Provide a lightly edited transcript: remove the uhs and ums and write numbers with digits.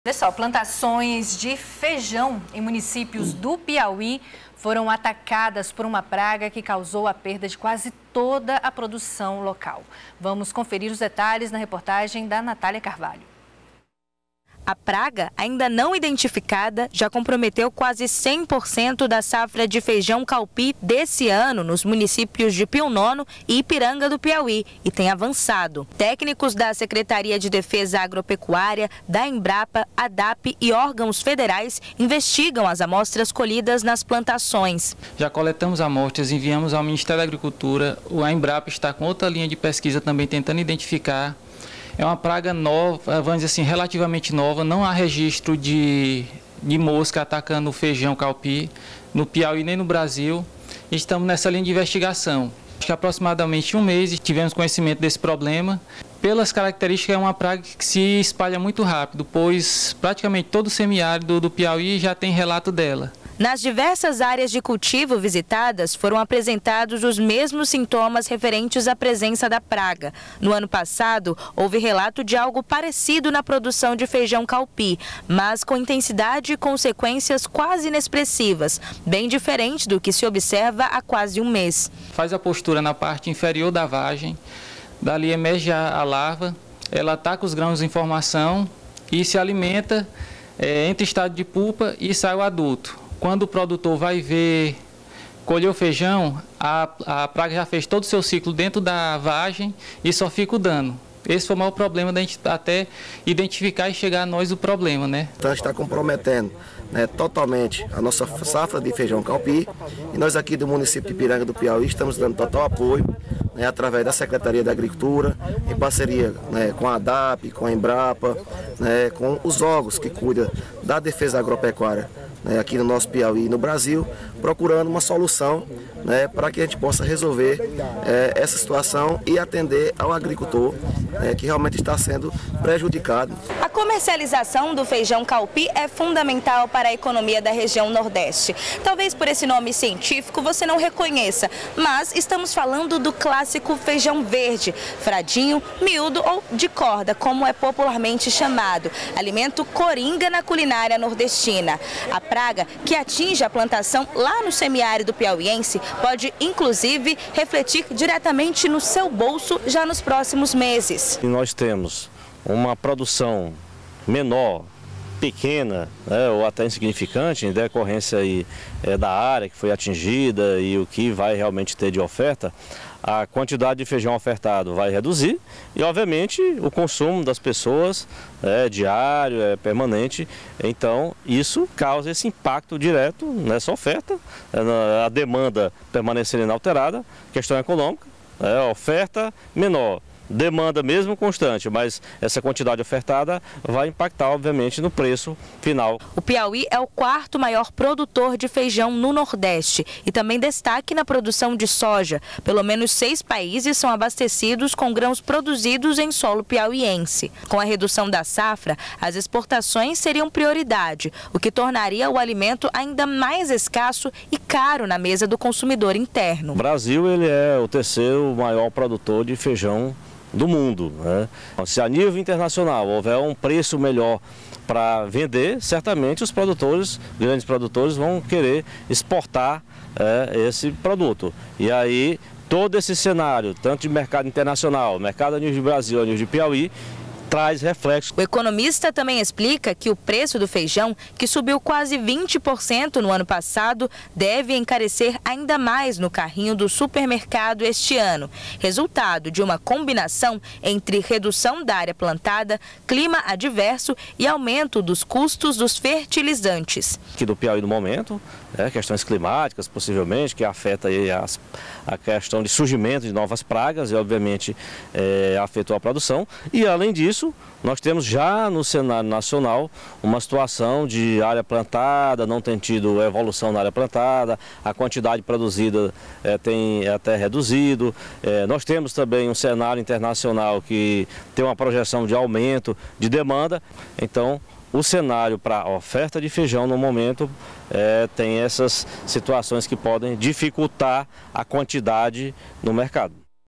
Olha só, plantações de feijão em municípios do Piauí foram atacadas por uma praga que causou a perda de quase toda a produção local. Vamos conferir os detalhes na reportagem da Natália Carvalho. A praga, ainda não identificada, já comprometeu quase 100% da safra de feijão calpi desse ano nos municípios de Pio Nono e Ipiranga do Piauí e tem avançado. Técnicos da Secretaria de Defesa Agropecuária, da Embrapa, ADAP e órgãos federais investigam as amostras colhidas nas plantações. Já coletamos amostras, enviamos ao Ministério da Agricultura. A Embrapa está com outra linha de pesquisa também tentando identificar. É uma praga nova, vamos dizer assim, relativamente nova, não há registro de mosca atacando o feijão calpi no Piauí nem no Brasil. Estamos nessa linha de investigação. Acho que aproximadamente um mês tivemos conhecimento desse problema. Pelas características, é uma praga que se espalha muito rápido, pois praticamente todo o semiárido do Piauí já tem relato dela. Nas diversas áreas de cultivo visitadas, foram apresentados os mesmos sintomas referentes à presença da praga. No ano passado, houve relato de algo parecido na produção de feijão calpi, mas com intensidade e consequências quase inexpressivas, bem diferente do que se observa há quase um mês. Faz a postura na parte inferior da vagem, dali emerge a larva, ela ataca os grãos em formação e se alimenta entre estado de pupa e sai o adulto. Quando o produtor vai ver, colher o feijão, a praga já fez todo o seu ciclo dentro da vagem e só fica o dano. Esse foi o maior problema da gente até identificar e chegar a nós o problema, né? Então está comprometendo totalmente a nossa safra de feijão calpi e nós aqui do município de Ipiranga do Piauí estamos dando total apoio através da Secretaria da Agricultura, em parceria com a ADAP, com a Embrapa, com os órgãos que cuidam da defesa agropecuária aqui no nosso Piauí e no Brasil, procurando uma solução para que a gente possa resolver essa situação e atender ao agricultor que realmente está sendo prejudicado. A comercialização do feijão calpi é fundamental para a economia da região Nordeste. Talvez por esse nome científico você não reconheça, mas estamos falando do clássico feijão verde, fradinho, miúdo ou de corda, como é popularmente chamado, alimento coringa na culinária nordestina. A praga que atinge a plantação lá no semiárido piauiense pode, inclusive, refletir diretamente no seu bolso já nos próximos meses. E nós temos uma produção menor, pequena, ou até insignificante, em decorrência aí, da área que foi atingida e o que vai realmente ter de oferta, a quantidade de feijão ofertado vai reduzir e, obviamente, o consumo das pessoas é diário, é permanente. Então, isso causa esse impacto direto nessa oferta, a demanda permanecendo inalterada, questão econômica, oferta menor. Demanda mesmo constante, mas essa quantidade ofertada vai impactar, obviamente, no preço final. O Piauí é o quarto maior produtor de feijão no Nordeste e também destaque na produção de soja. Pelo menos 6 países são abastecidos com grãos produzidos em solo piauiense. Com a redução da safra, as exportações seriam prioridade, o que tornaria o alimento ainda mais escasso e caro na mesa do consumidor interno. O Brasil ele é o terceiro maior produtor de feijão do mundo, Se a nível internacional houver um preço melhor para vender, certamente os produtores, grandes produtores, vão querer exportar esse produto. E aí todo esse cenário, tanto de mercado internacional, mercado a nível de Brasil, a nível de Piauí, traz reflexo. O economista também explica que o preço do feijão, que subiu quase 20% no ano passado, deve encarecer ainda mais no carrinho do supermercado este ano. Resultado de uma combinação entre redução da área plantada, clima adverso e aumento dos custos dos fertilizantes. Aqui do Piauí no momento, questões climáticas possivelmente, que afeta aí a questão de surgimento de novas pragas e obviamente afetou a produção. E além disso, nós temos já no cenário nacional uma situação de área plantada, não tem tido evolução na área plantada, a quantidade produzida tem até reduzido. Nós temos também um cenário internacional que tem uma projeção de aumento de demanda. Então, o cenário para a oferta de feijão no momento tem essas situações que podem dificultar a quantidade no mercado.